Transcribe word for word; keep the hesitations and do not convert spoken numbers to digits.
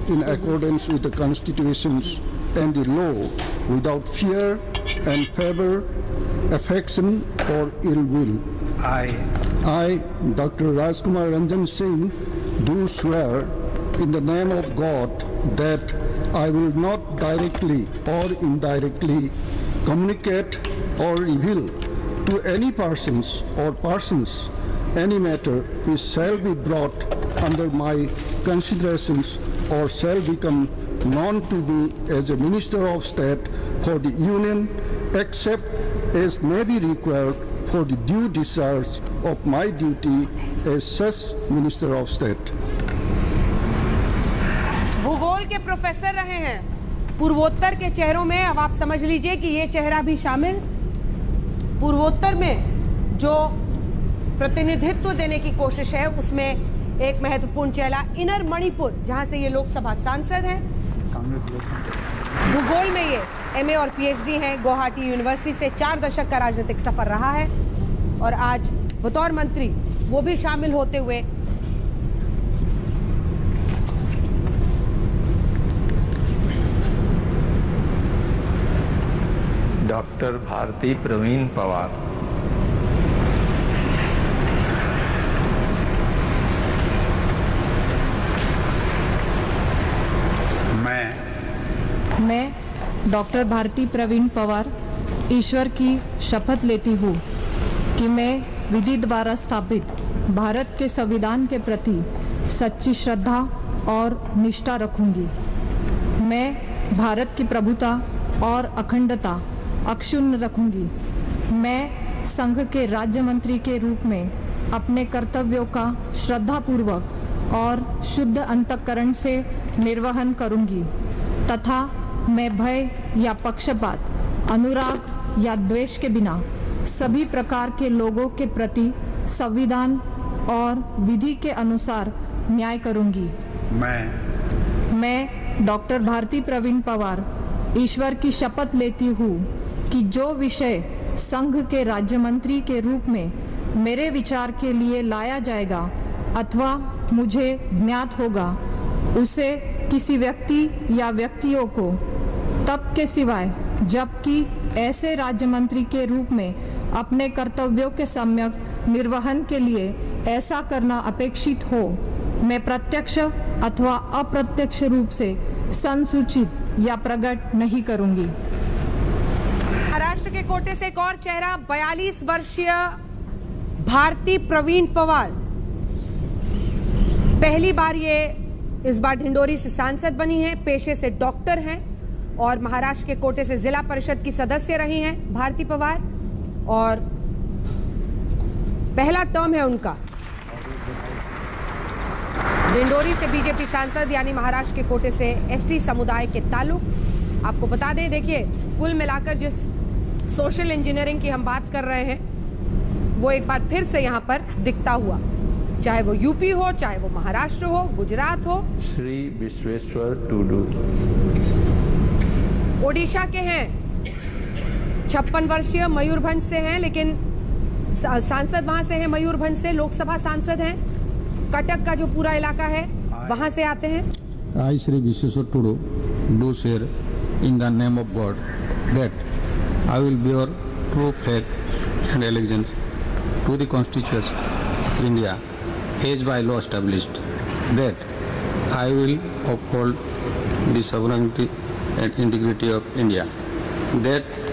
in accordance with the constitutions and the law without fear and favor, affection or ill will. I, I, Doctor Rajkumar Ranjan Singh, do swear in the name of God that I will not directly or indirectly communicate or reveal to any persons or persons any matter which shall be brought under my considerations or shall become known to me as a Minister of State for the Union, except as may be required for the due discharge of my duty as such Minister of State. भूगोल के professor रहे हैं, पूर्वोत्तर के चेहरों में अब आप समझ लीजिए कि ये चेहरा भी शामिल। पूर्वोत्तर में जो प्रतिनिधित्व देने की कोशिश है उसमें एक महत्वपूर्ण चेहरा इनर मणिपुर, जहां से ये लोकसभा सांसद हैं। भूगोल में ये एमए और पीएचडी हैं। गुवाहाटी यूनिवर्सिटी से चार दशक का राजनीतिक सफर रहा है और आज बतौर मंत्री वो भी शामिल होते हुए डॉक्टर भारती प्रवीण पवार। मैं मैं डॉक्टर भारती प्रवीण पवार ईश्वर की शपथ लेती हूँ कि मैं विधि द्वारा स्थापित भारत के संविधान के प्रति सच्ची श्रद्धा और निष्ठा रखूंगी। मैं भारत की प्रभुता और अखंडता अक्षुण्ण रखूंगी। मैं संघ के राज्य मंत्री के रूप में अपने कर्तव्यों का श्रद्धापूर्वक और शुद्ध अंतःकरण से निर्वहन करूंगी तथा मैं भय या पक्षपात, अनुराग या द्वेष के बिना सभी प्रकार के लोगों के प्रति संविधान और विधि के अनुसार न्याय करूंगी। मैं मैं डॉक्टर भारती प्रवीण पवार ईश्वर की शपथ लेती हूँ कि जो विषय संघ के राज्य मंत्री के रूप में मेरे विचार के लिए लाया जाएगा अथवा मुझे ज्ञात होगा, उसे किसी व्यक्ति या व्यक्तियों को तब के सिवाय जबकि ऐसे राज्य मंत्री के रूप में अपने कर्तव्यों के सम्यक निर्वहन के लिए ऐसा करना अपेक्षित हो, मैं प्रत्यक्ष अथवा अप्रत्यक्ष रूप से संसूचित या प्रकट नहीं करूंगी। महाराष्ट्र के कोटे से एक और चेहरा बयालीस वर्षीय भारती प्रवीण पवार। पहली बार ये इस बार ढिंडोरी से सांसद बनी हैं, पेशे से डॉक्टर हैं और महाराष्ट्र के कोटे से जिला परिषद की सदस्य रही हैं भारती पवार और पहला टर्म है उनका। डिंडोरी से बीजेपी सांसद यानी महाराष्ट्र के कोटे से एसटी समुदाय के ताल्लुक। आपको बता दें, देखिए कुल मिलाकर जिस सोशल इंजीनियरिंग की हम बात कर रहे हैं वो एक बार फिर से यहाँ पर दिखता हुआ, चाहे वो यूपी हो, चाहे वो महाराष्ट्र हो, गुजरात हो। श्री विश्वेश्वर टुडू ओडिशा के हैं, छप्पन वर्षीय मयूरभंज से हैं, लेकिन सांसद वहां से हैं, मयूरभंज से लोकसभा सांसद हैं। कटक का जो पूरा इलाका है वहां से आते हैं। I, Shri Vishweshwar Tudu, do swear in the name of God that I will bear true faith and allegiance to the Constitution of India as by law established, that I will uphold the sovereignty and integrity of India, that